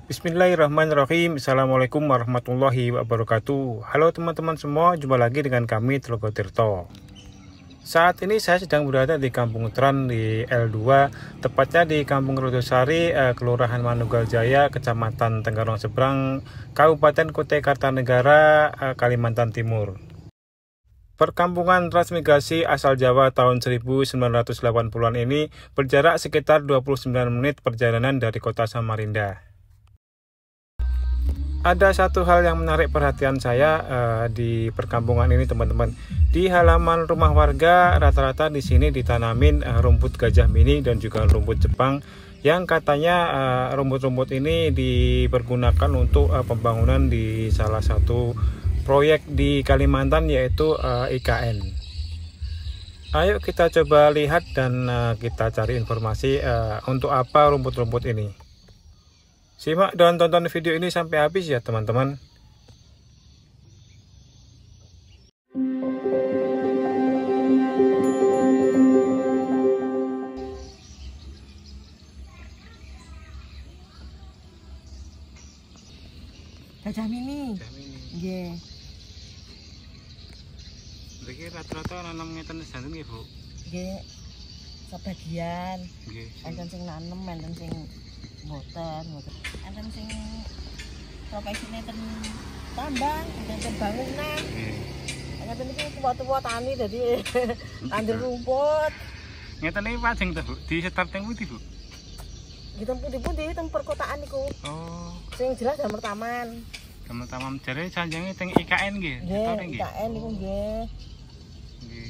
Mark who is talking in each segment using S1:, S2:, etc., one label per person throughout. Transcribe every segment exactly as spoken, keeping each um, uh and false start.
S1: Bismillahirrahmanirrahim. Assalamualaikum warahmatullahi wabarakatuh. Halo teman-teman semua, jumpa lagi dengan kami Telogo Tirto. Saat ini saya sedang berada di Kampung Tran di L dua, tepatnya di Kampung Rudosari, Kelurahan Manugal Jaya, Kecamatan Tenggarong Seberang, Kabupaten Kutai Kartanegara, Kalimantan Timur. Perkampungan transmigrasi asal Jawa tahun seribu sembilan ratus delapan puluhan ini berjarak sekitar dua puluh sembilan menit perjalanan dari kota Samarinda. Ada satu hal yang menarik perhatian saya uh, di perkampungan ini, teman-teman. Di halaman rumah warga rata-rata di sini ditanamin uh, rumput gajah mini dan juga rumput Jepang, yang katanya rumput-rumput uh, ini dipergunakan untuk uh, pembangunan di salah satu proyek di Kalimantan, yaitu uh, I K N. Ayo kita coba lihat dan uh, kita cari informasi uh, untuk apa rumput-rumput ini. Simak dan tonton video ini sampai habis ya teman-teman.
S2: Gajah mini.
S1: Gajah mini.
S2: Nggih.
S1: Mriki rata-rata nanam ngeten sedanten nggih, Bu?
S2: Nggih. Sebagian.
S1: Nggih.
S2: Enten sing nanem, enten sing mboten, mboten. Enten sing profesine ten tambang, enten bangunan.
S1: Nggih.
S2: Enten iki tuwa-tuwa tani dadi tandur rumput.
S1: Ngeten iki pajeng to, Bu? Di setar teng pundi, Bu?
S2: Di pundi-pundi teng perkotaan niku.
S1: Oh.
S2: Sing jelas Damar Taman.
S1: Damar Taman jare sanjange teng I K N nggih.
S2: Nggih, I K N niku nggih.
S1: Nggih.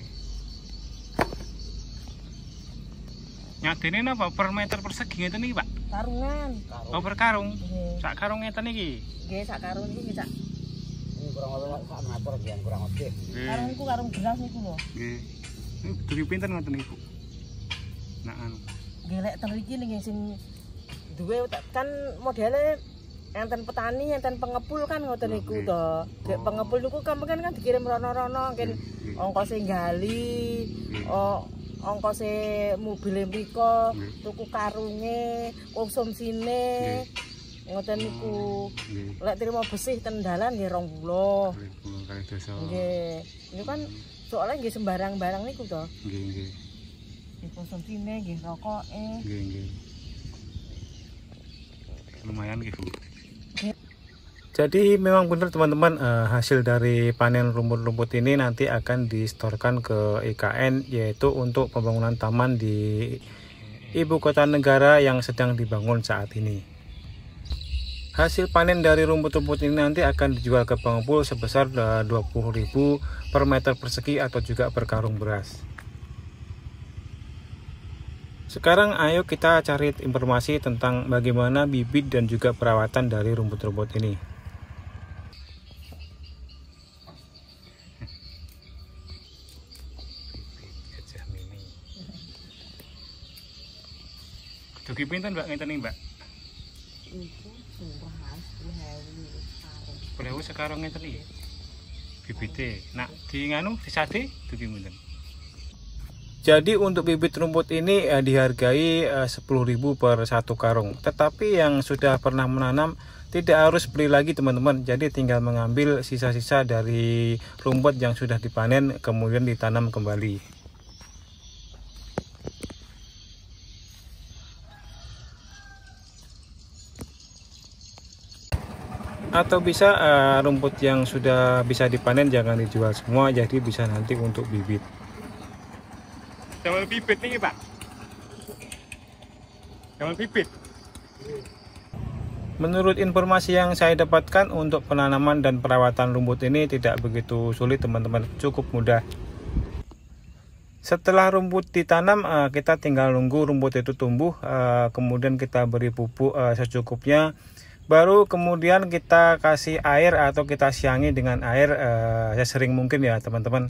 S1: Nyadene napa per meter persegi ngeten iki, Pak?
S2: Karungan.
S1: Oh, per karung.
S2: Nggih.
S1: Sak karung ngeten iki.
S2: Nggih, sak karung iki nggih, Cak.
S3: Ini kurang lebih sak meter nggih, kurang lebih.
S2: Karung niku karung beras niku lho.
S1: Nggih. Ini dugi pinten ngoten iki, Bu? Nah, anu.
S2: Nggih, lek ten mriki ning sing duwe kan modele enten petani, enten pengepul kan ngoten niku to. Dek pengepul niku kan kan dikirim rono-rono kan ongkose gali, oh ongkose mobil mriko, tuku karunge, konsumsine. Ngoten niku. Lek trimo besih ten dalan nggih rong puluh. Nggih. Niku kan soalnya nggih sembarang barang niku to.
S1: Nggih, nggih.
S2: Nggih konsumsine, nggih rokoke.
S1: Nggih, nggih. Lumayan gitu. Jadi memang benar teman-teman, eh, hasil dari panen rumput-rumput ini nanti akan distorkan ke I K N, yaitu untuk pembangunan taman di ibu kota negara yang sedang dibangun saat ini. Hasil panen dari rumput-rumput ini nanti akan dijual ke pengepul sebesar dua puluh ribu per meter persegi atau juga per karung beras. Sekarang ayo kita cari informasi tentang bagaimana bibit dan juga perawatan dari rumput-rumput ini. Gajah mini. Dugi pinten, Mbak, ngeten iki, Mbak?
S2: Iku murah sepuluh ribu sekarang.
S1: sepuluh ribu sekarang ngeten iki. Bibite. Nak di nganu disade dugi pinten? Jadi untuk bibit rumput ini eh, dihargai eh, sepuluh ribu per satu karung. Tetapi yang sudah pernah menanam tidak harus beli lagi teman-teman. Jadi tinggal mengambil sisa-sisa dari rumput yang sudah dipanen kemudian ditanam kembali. Atau bisa eh, rumput yang sudah bisa dipanen jangan dijual semua, jadi bisa nanti untuk bibit. Damel bibit nih, Pak. Damel bibit. Menurut informasi yang saya dapatkan, untuk penanaman dan perawatan rumput ini tidak begitu sulit teman-teman, cukup mudah. Setelah rumput ditanam, kita tinggal nunggu rumput itu tumbuh, kemudian kita beri pupuk secukupnya, baru kemudian kita kasih air atau kita siangi dengan air sesering mungkin ya teman-teman.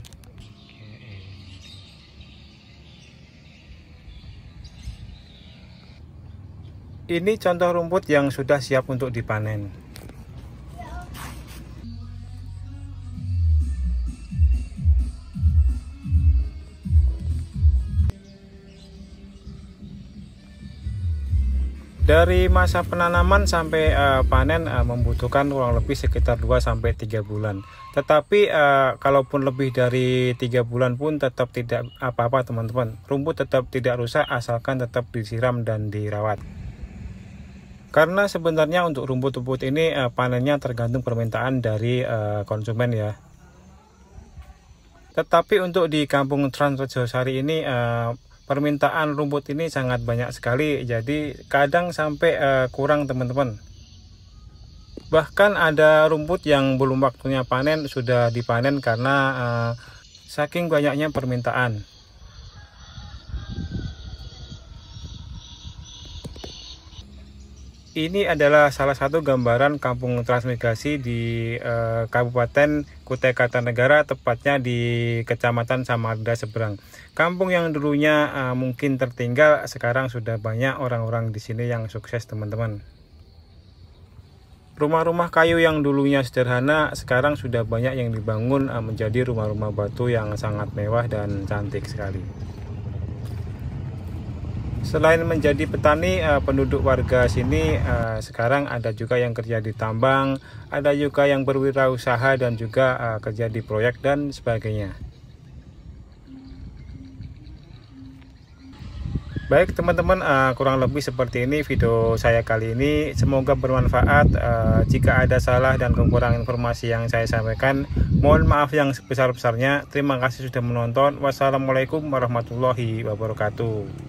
S1: Ini contoh rumput yang sudah siap untuk dipanen. Dari masa penanaman sampai uh, panen uh, membutuhkan kurang lebih sekitar dua sampai tiga bulan. Tetapi uh, kalaupun lebih dari tiga bulan pun tetap tidak apa-apa teman-teman. Rumput tetap tidak rusak asalkan tetap disiram dan dirawat. Karena sebenarnya untuk rumput-rumput ini uh, panennya tergantung permintaan dari uh, konsumen ya. Tetapi untuk di Kampung Trans Rejosari ini uh, permintaan rumput ini sangat banyak sekali, jadi kadang sampai uh, kurang teman-teman. Bahkan ada rumput yang belum waktunya panen sudah dipanen karena uh, saking banyaknya permintaan. Ini adalah salah satu gambaran kampung transmigrasi di eh, Kabupaten Kutai Kartanegara, tepatnya di Kecamatan Samarinda Seberang. Kampung yang dulunya eh, mungkin tertinggal, sekarang sudah banyak orang-orang di sini yang sukses teman-teman. Rumah-rumah kayu yang dulunya sederhana, sekarang sudah banyak yang dibangun eh, menjadi rumah-rumah batu yang sangat mewah dan cantik sekali. Selain menjadi petani, penduduk warga sini sekarang ada juga yang kerja di tambang, ada juga yang berwirausaha dan juga kerja di proyek dan sebagainya. Baik teman-teman, kurang lebih seperti ini video saya kali ini. Semoga bermanfaat. Jika ada salah dan kekurangan informasi yang saya sampaikan, mohon maaf yang sebesar-besarnya. Terima kasih sudah menonton. Wassalamualaikum warahmatullahi wabarakatuh.